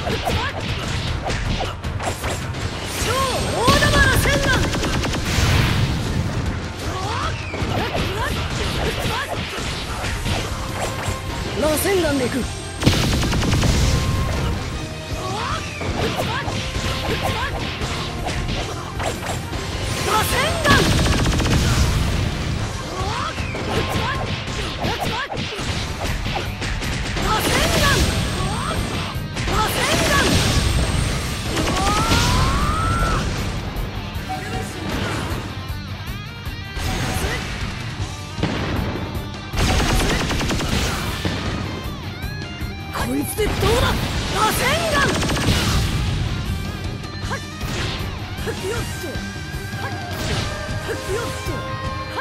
螺旋岩でいく。螺旋岩。こいつでどうだ。螺旋岩。はっよっとはっよっとはっ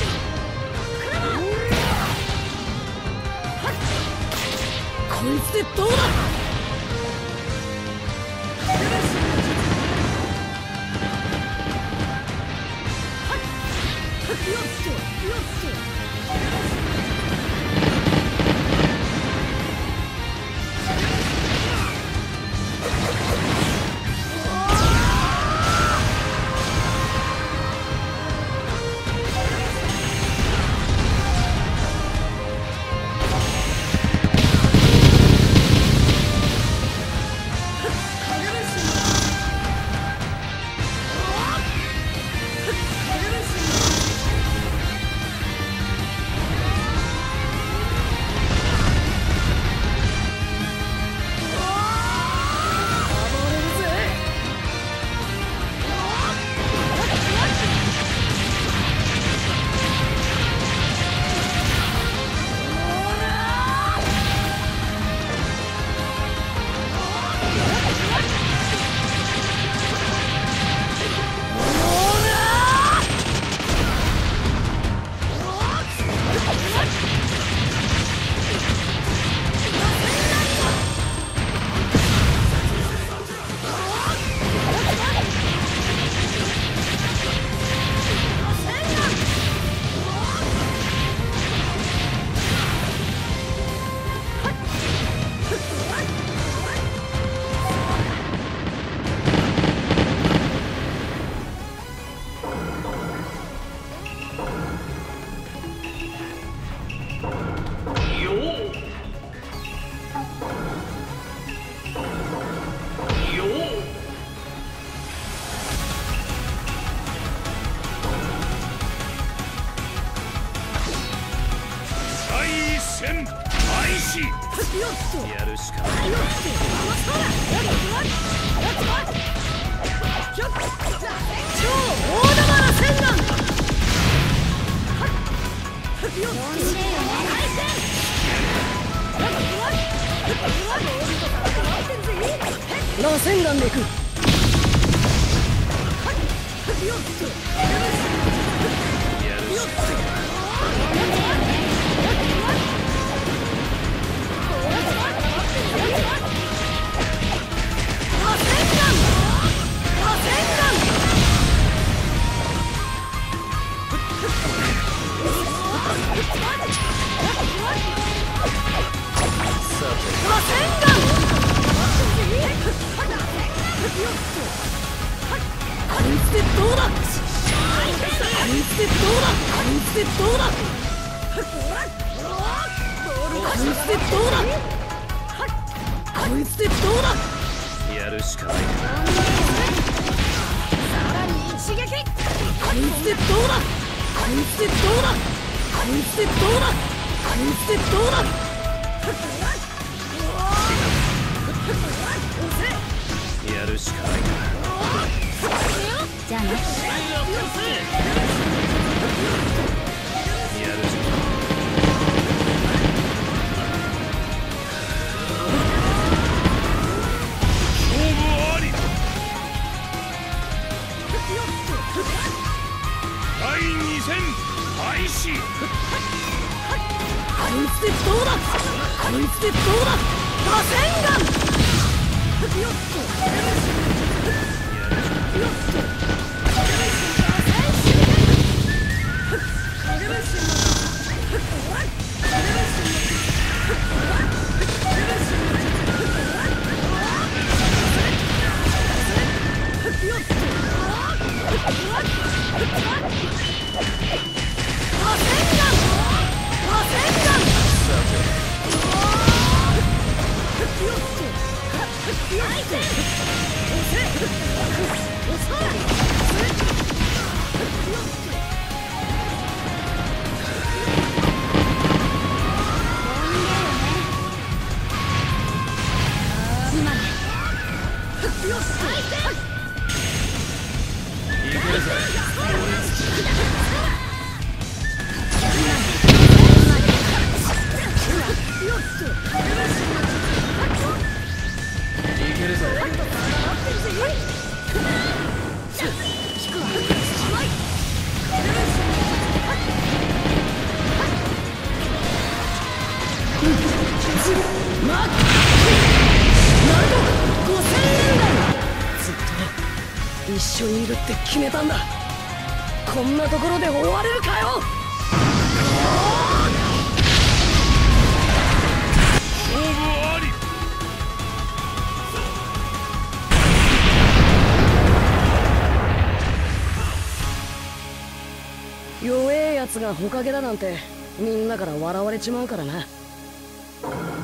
はっこいつでどうだ。よっとよっとやるしかない。 超大玉螺旋岩。螺旋岩でいく。 やるしかない。やるしかない。やるしかない。 じゃあね。 やるしかない。第2戦開始。 こいつでどうだ。こいつでどうだ。螺旋岩。よっとよっと一緒にいるって決めたんだ。こんなところで終われるかよ。 勝負あり。 弱えやつがほかげだなんてみんなから笑われちまうからな。